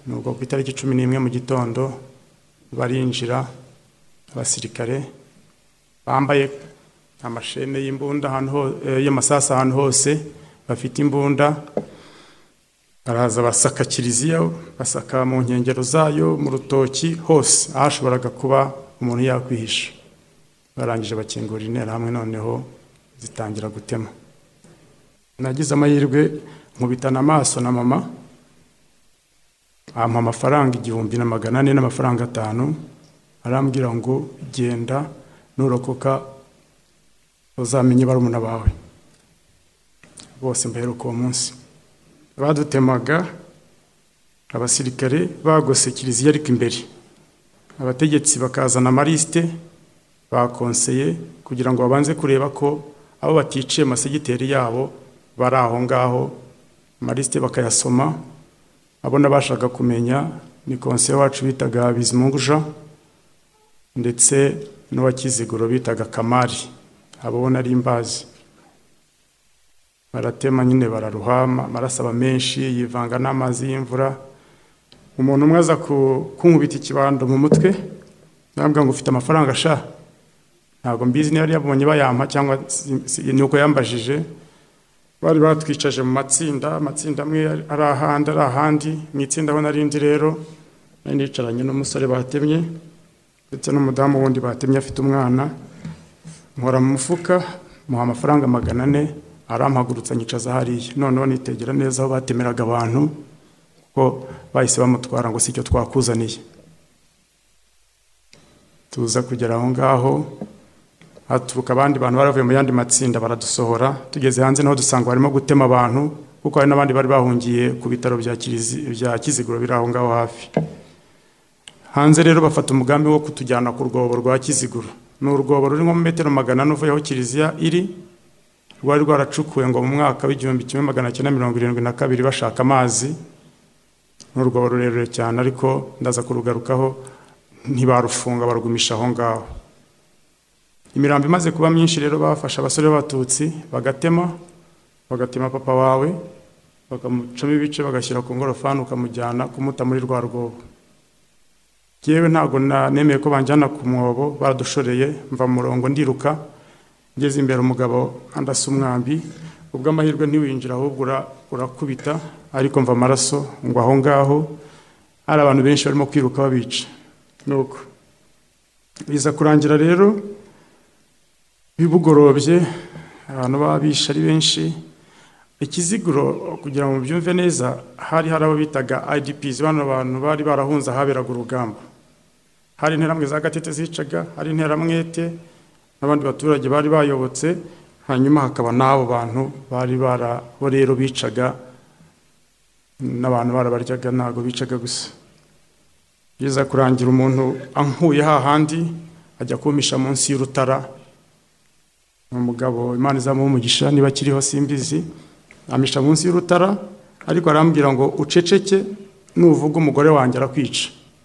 nuko ku itariki 11 mu gitondo barinjira abasirikare bambaye amashene y'imbunda y'amasasa ahantu hose bafite imbunda, baraza basaka kiliziya, basaka mu nkengero zayo, mu rutoki hose ahashoboraga kuba umuntu yakwihisha. Barangije bakingura intera hamwe, noneho zitangira gutema. Nagize amahirwe nkubitana amaso na mama, ampa amafaranga 1,400 n'amafaranga 5, arambwira ngo genda nurokoka uzamenye barumuna bawe. Bose mbaheruka uwo munsi badutemaga, abasirikare bagose kiliziya ariko imbere, abategetsi bakazana amaliste bakonseye kugira ngo babanze kureba ko abo baticiye amasegiteri yabo bari aho ngaho. Amaliste bakayasoma, abona bashaka kumenya ni konseye wacu bitaga Bizimungu Jean ndetse n'uwa Kiziguro bitaga Kamari, abona ari imbazi. Baratema nyine bararuhama, marasaba menshi yivanga n'amazi y'imvura. Umuntu umwe aza kunkubita ikibando mu mutwe, nambwa ngo ufite amafaranga sha, ntabwo mbizi niba yabonye bayampa cyangwa nuko yambajije. Bari batwicaje mu matsinda amwe ari ahandi, mu itsinda aho narindi rero nari nicaranye n'umusore batemye ndetse n'umudamu wundi batemye afite umwana, nkora mu mufuka muha amafaranga 400, arampagurutsa nyicaza hariya. Noneho nitegera neza aho batemeraga abantu ko bahise bamutwara ngo sicyo twakuzaniye. Tuza kugera aho ngaho, haturuka abandi bantu baravuye mu yandi matsinda baradusohora. Tugeze hanze naho dusanga barimo gutema abantu, kuko hari n'abandi bari bahungiye ku bitaro bya Kiziguro biri aho ngaho hafi. Hanze rero bafata umugambi wo kutujyana ku rwobo rwa Kiziguro. Ni urwobo ruri nko mu metero 400 uvuye aho kiliziya iri, rwari rwaracukuwe ngo mu mwaka w'1972 bashaka amazi. Ni urwobo rurerure cyane, ariko ndaza kurugarukaho. Ntibarufunga, barugumisha aho ngaho. Imirambo imaze kuba myinshi rero bafasha abasore b'abatutsi bagatema papa wawe, bakamucamo ibice bagashyira ku ngorofani, ukamujyana kumuta muri rwa rwobo. Yewe ntago nemeye ko banjyana ku mwobo, baradushoreye mva mu murongo ndiruka, ngeze imbere umugabo andasa umwambi. Ubwo amahirwe ntiwinjira, ahubwo urakubita, ariko mva amaraso ngo aho ngaho hari abantu benshi barimo kwiruka babica. Nuko biza kurangira rero bibugorobye, abantu babisha ari benshi. Ikiziguro kugira ngo byumve neza, hari abo bitaga IDPs, bano abantu bari barahunze ahaberaga urugamba. Hari interamwe za Gatete zicaga, hari interamwete n'abandi baturage bari bayobotse, hanyuma hakaba n'abo bantu bari bo rero bicaga n'abantu barabaryaga, ntago bicaga gusa. Biza kurangira umuntu ankuye hahandi ajya kumisha munsi y'urutara. Umugabo Imana izamuha umugisha niba kiriho simbizi, amisha munsi y'urutara, ariko arambwira ngo uceceke, nuvuga umugore wanjye arakwica.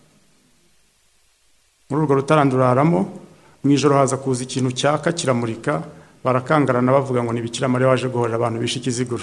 Muri urwo rutara nduraramo. Mu ijoro haza kuza ikintu cyaka kiramurika, barakangarana bavuga ngo ni Bikira Mariya waje guhorera abantu bishe Kiziguro.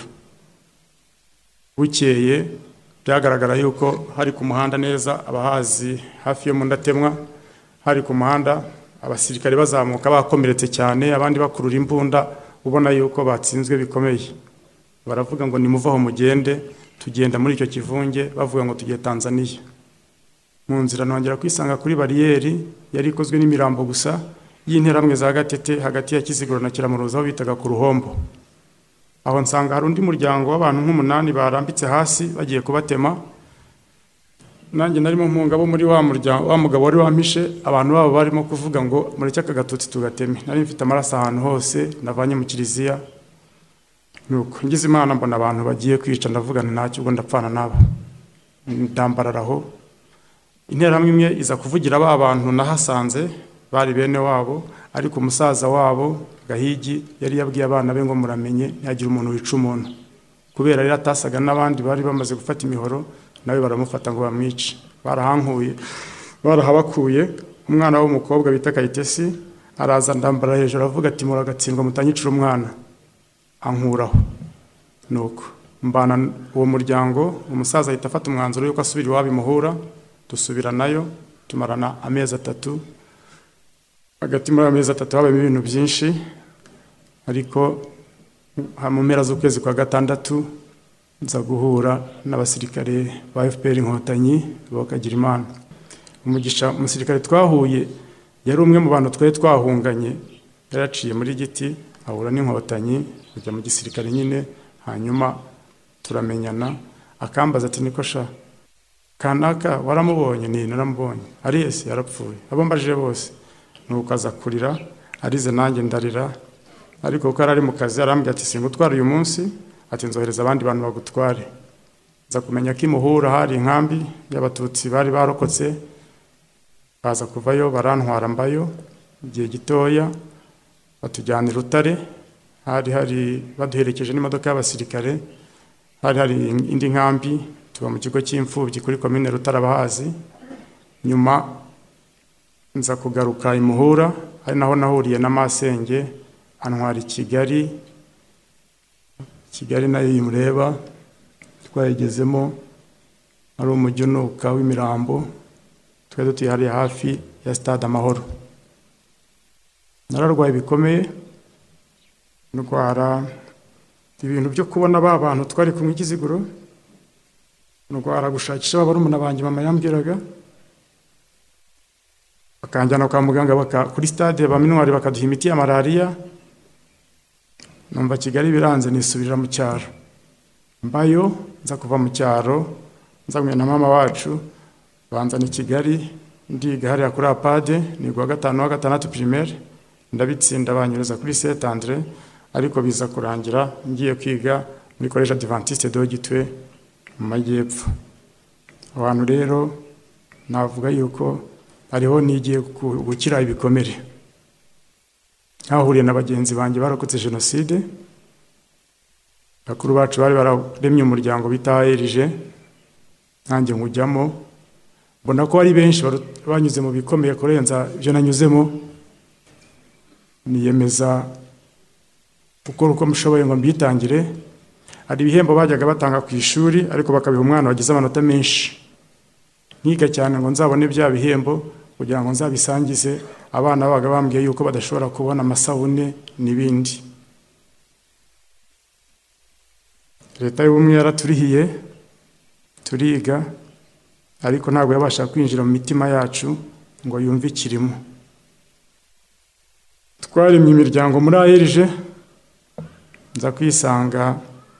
Bukeye byagaragara yuko hari ku muhanda neza, abahazi hafi yo mu Ndatemwa, hari ku muhanda abasirikare bazamuka bakomeretse cyane, abandi bakurura imbunda, ubona yuko batsinzwe bikomeye. Baravuga ngo nimuvaho mugende. Tugenda muri icyo kivunge, bavuga ngo tugiye Tanzania. Mu nzira nongera kwisanga kuri bariyeri yari ikozwe n'imirambo gusa y'interamwe za Gatete, hagati ya Kiziguro na Kiramuruzi aho bitaga ku Ruhombo. Aho nsanga hari undi muryango w'abantu nk'umunani barambitse hasi bagiye kubatema. Nanjye narimo mpunga bo muri wa mugabo wari wampishe, abantu babo barimo kuvuga ngo mureke aka gatutsi tugateme. Nari mfite amaraso ahantu hose navanye mu kiliziya. Nuko ngize Imana mbona abantu bagiye kwica, ndavugana ntacyo, ubwo ndapfana nabo. Ndambararaho. Interamwe imwe iza kuvugira ba bantu nahasanze bari bene wabo, ariko umusaza wabo Gahigi yari yabwiye abana be ngo muramenye ntiyagira umuntu wica umuntu. Kubera rero atasaga n'abandi bari bamaze gufata imihoro, nawe baramufata ngo bamwice. Barahabakuye. Umwana w'umukobwa bita Kayitesi araza ndambara hejuru avuga ati muragatsindwa mutanyicira umwana, ankuraho. Nuko mbana uwo muryango. Umusaza ahita afata umwanzuro yuko asubira iwabo Muhura, dusubiranayo tumarana amezi 3. Hagati muri amezi 3 habaye ibintu byinshi, ariko mu mpera z'ukwezi kwa 6 nza guhura n'abasirikare ba FPR Inkotanyi bakagira Imana. Umugisha umusirikare twahuye yari umwe mu bantu twahunganye, yaraciye muri giti ahura n'Inkotanyi kujya mu gisirikare nyine, hanyuma turamenyana akambaza ati niko sha kanaka waramubonye? Ni naramubonye. Ariese yarapfuye. Abo mbajije bose nuko aza kurira, arize nanjye ndarira, ariko uko ari mu kazi arambwira ati singutwara uyu munsi, ati nzohereza abandi bantu bagutware. Nza kumenya ko Muhura hari inkambi y'abatutsi bari barokotse, baza kuvayo barantwara mbayo igihe gitoya, batujyana i Rutare. Hari baduherekeje n'imodoka y'abasirikare. Hari indi nkambi tuba mu kigo cy'imfubyi kuri komine Rutare abahazi. Nyuma nza kugaruka i Muhura, ari naho nahuriye na Masenge antwara i Kigali. Kigali nayo yimureba twayigezemo, ari umujyi unuka w'imirambo, twari dutuye hariya hafi ya Stade Amahoro. Nararwaye bikomeye, ndwara ibintu byo kubona ba bantu twari kumwe Kiziguro, ndwara gushakisha barumuna banjye mama yambwiraga, bakanjyana kwa muganga kuri stade baminwari bakaduha imiti ya malaria. Numva Kigali biranze nisubirira mu cyaro. Mbayo nza kuva mu cyaro, nza kumenya na mama wacu banzana i Kigali, ndiga hariya kuri APADE, nigwa 5 wa 6 primaire, ndabitsinda banyureza kuri Saint Andre, ariko biza kurangira ngiye kwiga muri College Adventiste de Gitwe mu Majyepfo. Abantu rero navuga yuko ariho nigiye gukira ibikomere. Ahuriye n'abagenzi banjye barokotse jenoside, bakuru bacu bari bararemye umuryango bita ARG, nanjye nkujyamo. Mbona ko ari benshi banyuze mu bikomeye kurenza ibyo nanyuzemo, niyemeza gukora uko mushoboye ngo mbitangire. Hari ibihembo bajyaga batanga ku ishuri, ariko bakabiha umwana wagize amanota menshi. Nkiga cyane ngo nzabone bya bihembo kugira ngo nzabisangize abana babaga bambwiye yuko badashobora kubona amasabune n'ibindi. Leta y'ubumwe yaraturihiye turiga, ariko ntabwo yabasha kwinjira mu mitima yacu ngo yumve ikirimo. Twarimye imiryango muri ARG, nza kwisanga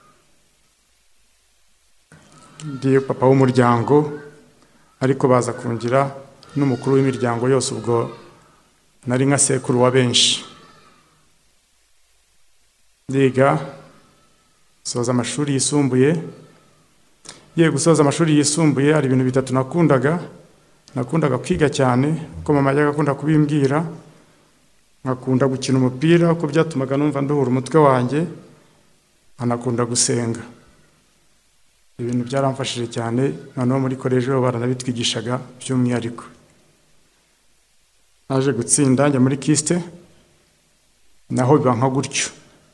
ndi papa w'umuryango, ariko baza kungira n'umukuru w'imiryango yose, ubwo nari nka sekuru wa benshi. Ndiga soza amashuri yisumbuye. Gusoza amashuri yisumbuye hari ibintu 3 nakundaga kwiga cyane, kuko mama yajyaga akunda kubimbwira. Nkakunda gukina umupira, uko byatumaga numva nduhura umutwe wanjye, anakunda gusenga. Ibintu byaramfashije cyane, noneho muri college baranabitwigishaga by'umwihariko. Naje gutsinda njya muri kiste, naho biba nka gutyo.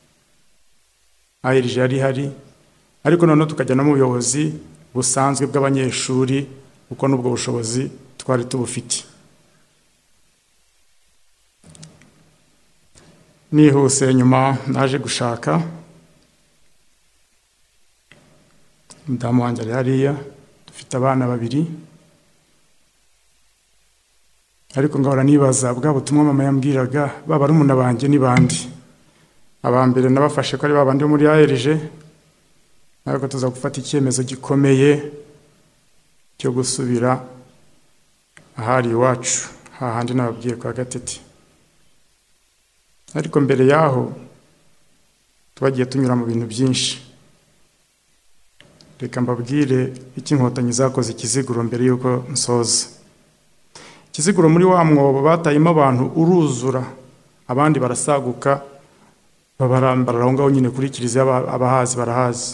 ARG yari hari, ariko noneho tukajyana mu buyobozi busanzwe bw'abanyeshuri, uko n'ubwo bushobozi twari tubufite. Nihuse nyuma naje gushaka, mudamu wanjye ari hariya, dufite abana 2, ariko ngahora nibaza bwa butumwa mama yambwiraga baba ari umuna banjye ni bandi. Abambere nabafashe ko ari babandi muri ARG, ariko tuza gufata icyemezo gikomeye cyo gusubira ahari iwacu, hahandi nababwiye kwa Gatete. Ariko mbere yaho twagiye tunyura mu bintu byinshi. Reka mbabwire iki Inkotanyi zakoze Kiziguro mbere yuko nsoza. Kiziguro muri wa mwobo batayimo abantu uruzura, abandi barasaguka babarambara aho ngaho nyine kuri Kiliziya, abahazi barahazi.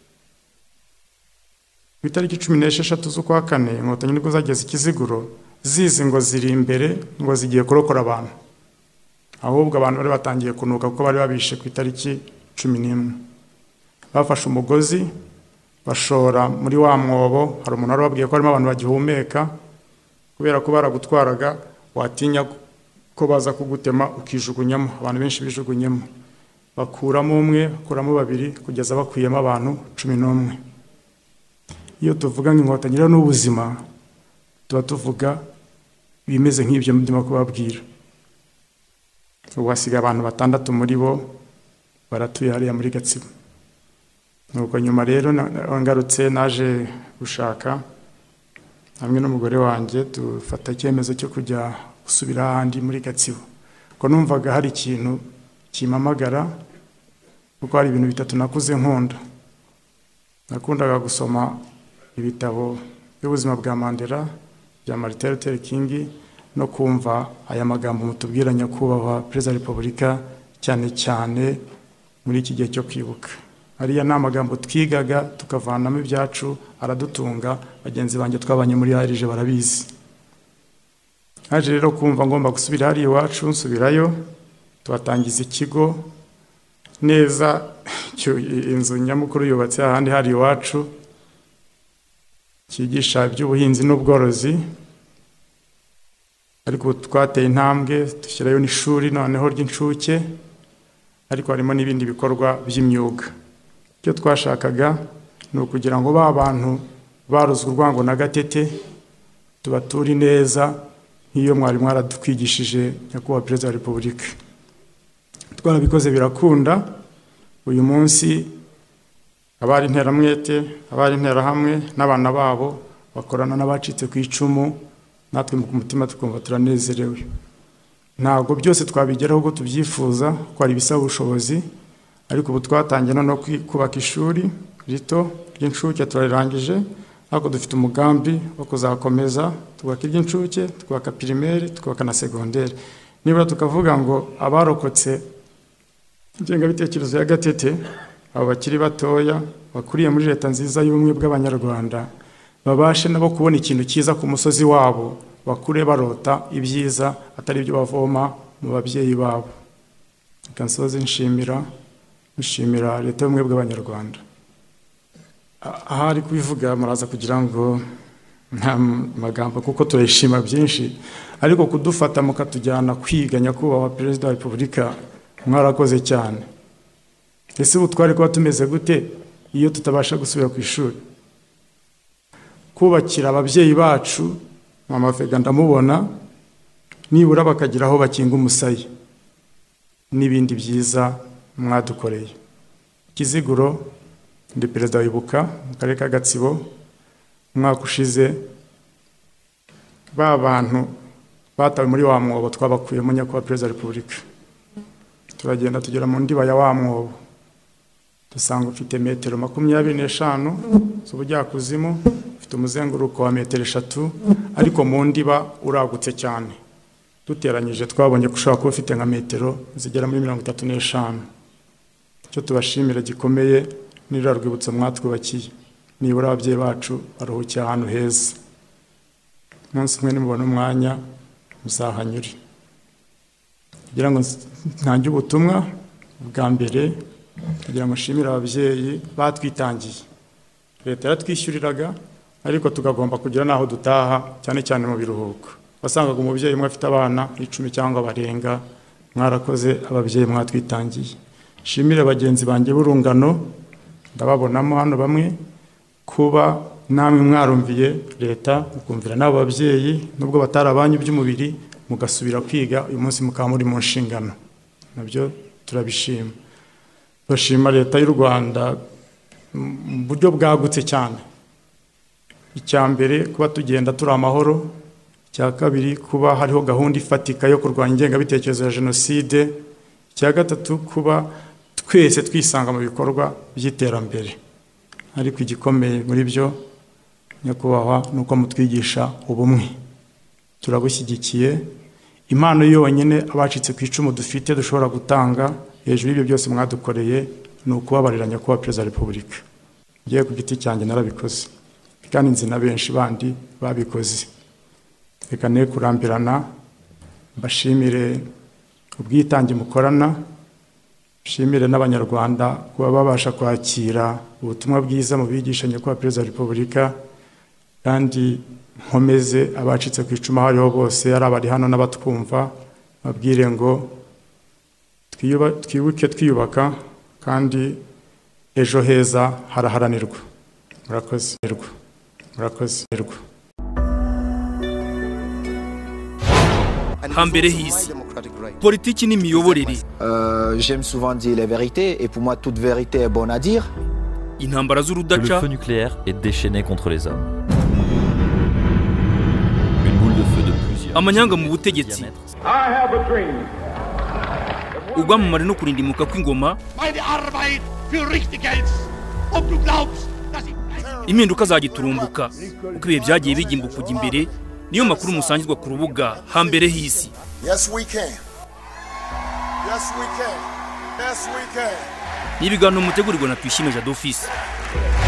Ku itariki 16 z'ukwa 4 Inkotanyi nibwo zageze Kiziguro, zizi ngo ziri imbere, ngo zigiye kurokora abantu. Ahubwo abantu bari batangiye kunuka kuko bari babishe ku itariki 11. bafashe umugozi bashora muri wa mwobo. Hari umuntu wari wabwiye ko harimo abantu bagihumeka, kubera ko baragutwaraga watinya ko baza kugutema ukijugunyamo. Abantu benshi bijugunyemo, bakuramo umwe, bakuramo babiri, kugeza bakuyemo abantu 11. Iyo tuvuga nk'Inkotanyi rero n'ubuzima, tuba tuvuga bimeze nk'ibyo ndimo kubabwira. Ubu hasigaye abantu 6 muri bo baratuye hariya muri Gatsibo. Nuko nyuma rero ngarutse naje gushaka hamwe n'umugore wanjye, dufata icyemezo cyo kujya gusubira ahandi muri Gatsibo, ko numvaga hari ikintu kimamagara, kuko hari ibintu bitatu nakuze nkunda. Nakundaga gusoma ibitabo by'ubuzima bwa Mandela, bya Martin Luther King, no kumva aya magambo mutubwira nyakubahwa Perezida wa Repubulika, cyane cyane muri iki gihe cyo kwibuka. Hariya ni amagambo twigaga tukavanamo ibyacu, aradutunga. Bagenzi banjye twabanye muri harije barabizi. Haje rero kumva ngomba gusubira hariya iwacu, nsubirayo, tubatangiza ikigo neza. Inzu nyamukuru yubatse ahandi hari iwacu, cyigisha iby'ubuhinzi n'ubworozi. Ariko twateye intambwe dushyirayo n'ishuri noneho ry'incuke, ariko harimo n'ibindi bikorwa by'imyuga. Icyo twashakaga ni ukugira ngo ba bantu baruzwe urwango na Gatete tubaturi neza nk'iyo mwari mwaradutwigishije nyakubahwa Perezida wa Repubulika. Twarabikoze birakunda. Uyu munsi abari interamwete, abari interahamwe n'abana babo bakorana n'abacitse ku icumu, natwe mu mutima tukumva turanezerewe. Ntabwo byose twabigeraho uko tubyifuza, ko ari bisaba ubushobozi, ariko ubu twatangiye no kubaka ishuri rito ry'incuke, turarangije. Ariko dufite umugambi wo kuzakomeza twubaka iry'incuke, twubaka primaire, twubaka na secondaire. Nibura tukavuga ngo abarokotse ingengabitekerezo ya Gatete, abo bakiri batoya bakuriye muri leta nziza y'ubumwe bw'Abanyarwanda, babashe nabo kubona ikintu cyiza ku musozi wabo, bakure barota ibyiza atari ibyo bavoma mu babyeyi babo. Kansoze nshimira leta y'ubumwe bw'Abanyarwanda. Ahari kubivuga muraza kugira ngo nta magambo, kuko turashima byinshi, ariko kudufata mukatujyana kwiga nyakubahwa Perezida wa Repubulika, mwarakoze cyane. Ese ubu twari kuba tumeze gute iyo tutabasha gusubira ku ishuri? Kubakira ababyeyi bacu, Mama Vega ndamubona, nibura bakagira aho bakinga umusaya, n'ibindi byiza mwadukoreye. Kiziguro, ndi Perezida wa Ibuka mu karere ka Gatsibo. Umwaka ushize ba bantu batawe muri wa mwobo twabakuyemo nyakubahwa Perezida wa Repubulika, turagenda tugera mu ndiba ya wa mwobo, dusanga ufite metero 25 z'ubujyakuzimu, ufite umuzenguruko wa metero 3, ariko mu ndiba uragutse cyane. Duteranyije twabonye ko ushobora kuba ufite nka metero zigera muri 35. Icyo tubashimira gikomeye ni rwibutso mwatwubakiye, nibura ababyeyi bacu baruhukiye ahantu heza. Umunsi umwe nimubona umwanya muzahanyure. Kugira ngo ntange ubutumwa bwa mbere, kugira ngo nshimire ababyeyi batwitangiye. Leta yaratwishyuriraga, ariko tugagomba kugira naho dutaha, cyane cyane mu biruhuko. Wasangaga umubyeyi umwe afite abana 10 cyangwa barenga. Mwarakoze ababyeyi mwatwitangiye. Nshimire bagenzi banjye b'urungano, ndababonamo hano bamwe, kuba namwe mwarumviye leta, mukumvira n'abo babyeyi nubwo batarabanyu by'umubiri, mugasubira kwiga. Uyu munsi mukaba muri mu nshingano, nabyo turabishima. Bashima leta y'u Rwanda mu buryo bwagutse cyane. Icya mbere, kuba tugenda turi amahoro. Icya kabiri, kuba hariho gahunda ifatika yo kurwanya ingengabitekerezo ya jenoside. Icya gatatu, kuba twese twisanga mu bikorwa by'iterambere. Ariko igikomeye muri byo nyakubahwa nuko mutwigisha ubumwe. Turagushyigikiye. Impano yonyine abacitse ku icumu dufite dushobora gutanga hejuru y'ibyo byose mwadukoreye ni ukubabarira nyakubahwa Perezida wa Repubulika. Ngiye ku giti cyanjye narabikoze, kandi nzi na benshi bandi babikoze. Reka ne kurambirana, mbashimire ubwitange mukorana, Shimire n'abanyarwanda kuba babasha kwakira ubutumwa bwiza mu bigishanye kwa Perezida wa Repubulika kandi nkomeze abacitse ku icuma hariho bose ari abari hano n'abatwumva babwire ngo twibuke twiyubaka kandi ejo heza haraharanirwa. Murakoze. Hambere hisi politiki n'imiyoborere. J'aime souvent dire les vérités et pour moi toute vérité est bonne à dire. Intambara z'urudaca. Le feu nucléaire est déchaîné contre les hommes. Une boule de feu de plusieurs. Amanyanga mu butegetsi. Ubwamamare no kurindimuka kw'ingoma. Impinduka zagiturumbuka uko ibihe byagiye bigimbuka kujya imbere niyo makuru musangizwa ku rubuga Hambere hisi. Ni ibiganiro mutegurirwa na Tuyishime Jado Office.